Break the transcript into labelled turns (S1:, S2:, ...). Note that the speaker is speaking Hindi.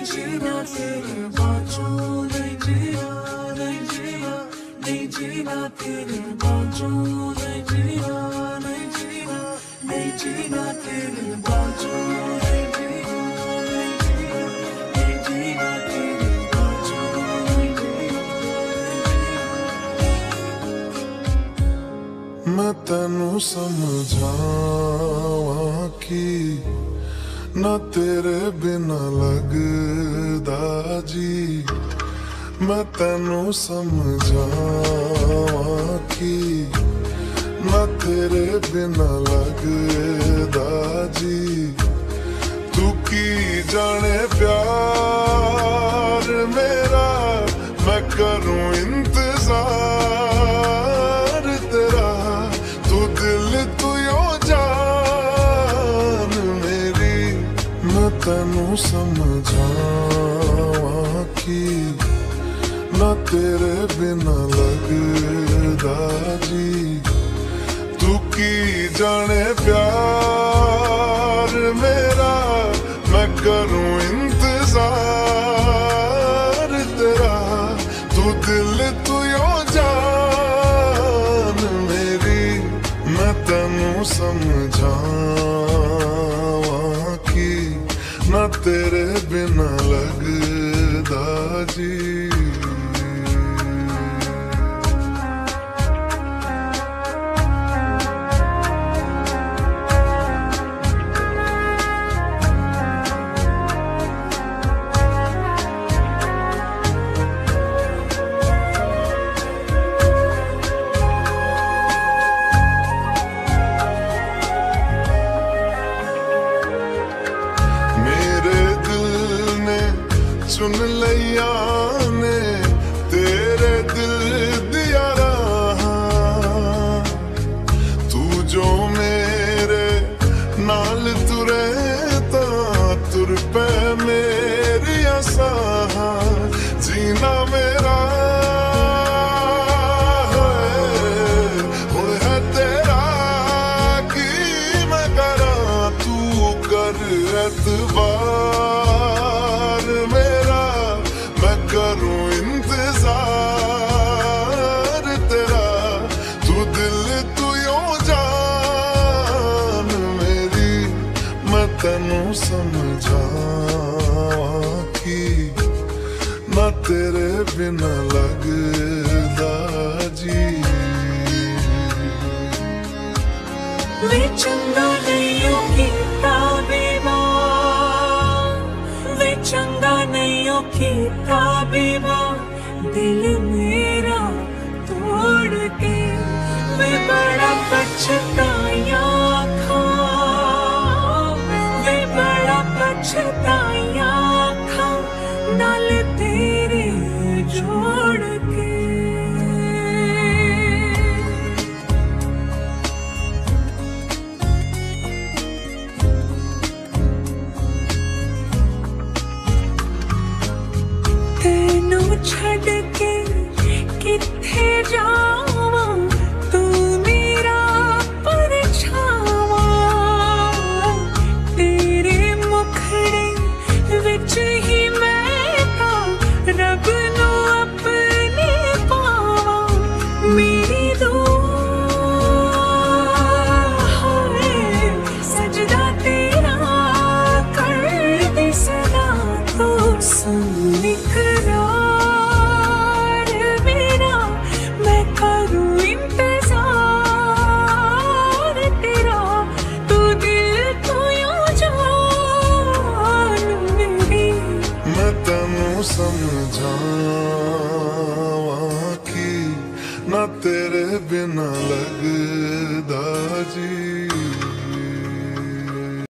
S1: जीना तेरे बाँझों, नहीं जीना, नहीं जीना, नहीं जीना तेरे बाँझों, नहीं जीना, नहीं जीना, नहीं जीना तेरे बाँझों, नहीं जीना, नहीं जीना, नहीं जीना तेरे बाँझों, नहीं जीना, नहीं जीना।
S2: मैं तेनू समझावां कि ना तेरे बिना लगदा जी। मैं तेनू समझावां कि ना तेरे बिना लगदा जी। तू की जाने प्यार मेरा, मैं करूं इंतजार तेरा। तू दिल तू यो जान मेरी। मैं तेनू समझावां कि ना तेरे बिना लगदा जी। तू की जाने प्यार मेरा, मैं करूं इंतजार तेरा। तू दिल तू यो जान मेरी। मैं तेनू समझावां कि ना तेरे बिना लगदा जी। चुन लिया ने तेरे दिल दिया राहां। तू जो मेरे नाल तुरे ता तुर पे मेरी आसां। जीना मेरा हुण है तेरा की मैं करां। तू कर एतबार मेरा, मैं करूं इंतजार तेरा। तू दिल तू यो जान मेरी। मैं तेनू समझावां कि ना तेरे बिना लगदा जी।
S1: वे चंगा नहीं कीता बेईमान, वे चंगा नहीं कीता बेईमान। दिल मेरा तोड़ के वे बड़ा पछताया खां। वे बड़ा पछताया खां नाल तेरे जोड़ के। छड़ के किथे जावां, तू मेरा परछावा। तेरे मुखड़े विच ही मैं तां रब नू अपने पावां। मेरी दुआ है सजदा तेरा कर दे सदा। तू सुन इकरार
S2: समझावां कि ना तेरे बिना लगदा जी।